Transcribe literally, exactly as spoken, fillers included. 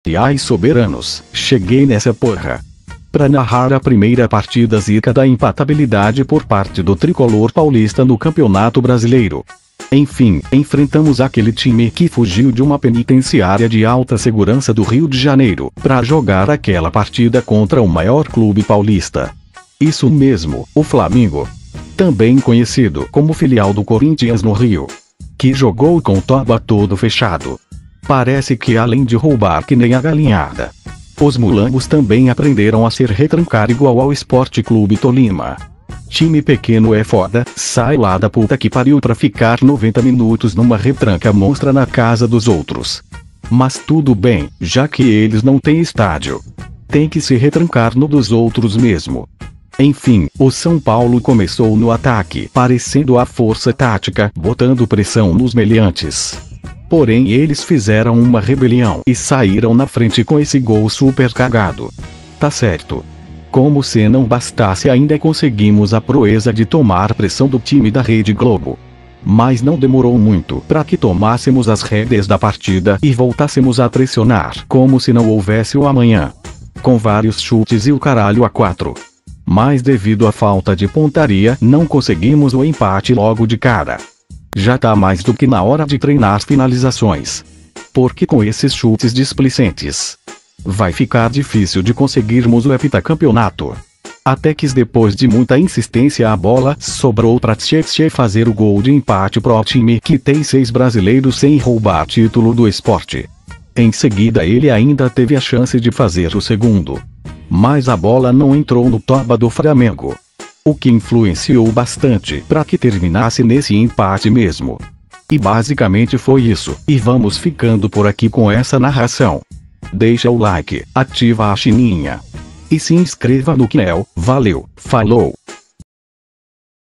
E ai soberanos, cheguei nessa porra pra narrar a primeira partida zica da empatabilidade por parte do tricolor paulista no Campeonato Brasileiro. Enfim, enfrentamos aquele time que fugiu de uma penitenciária de alta segurança do Rio de Janeiro, pra jogar aquela partida contra o maior clube paulista. Isso mesmo, o Flamengo. Também conhecido como filial do Corinthians no Rio. Que jogou com o toba todo fechado. Parece que além de roubar que nem a galinhada, os mulambos também aprenderam a ser retrancar igual ao Sport Clube Tolima. Time pequeno é foda, sai lá da puta que pariu pra ficar noventa minutos numa retranca monstra na casa dos outros. Mas tudo bem, já que eles não têm estádio. Tem que se retrancar no dos outros mesmo. Enfim, o São Paulo começou no ataque, parecendo a força tática, botando pressão nos meliantes. Porém eles fizeram uma rebelião e saíram na frente com esse gol super cagado. Tá certo. Como se não bastasse, ainda conseguimos a proeza de tomar pressão do time da Rede Globo. Mas não demorou muito para que tomássemos as rédeas da partida e voltássemos a pressionar como se não houvesse o amanhã. Com vários chutes e o caralho a quatro. Mas devido à falta de pontaria, não conseguimos o empate logo de cara. Já tá mais do que na hora de treinar finalizações. Porque com esses chutes displicentes, vai ficar difícil de conseguirmos o heptacampeonato. Até que depois de muita insistência a bola sobrou pra Tchê fazer o gol de empate pro time que tem seis brasileiros sem roubar título do esporte. Em seguida ele ainda teve a chance de fazer o segundo. Mas a bola não entrou no toba do Flamengo. O que influenciou bastante para que terminasse nesse empate mesmo. E basicamente foi isso, e vamos ficando por aqui com essa narração. Deixa o like, ativa a sininha. E se inscreva no canal, valeu, falou!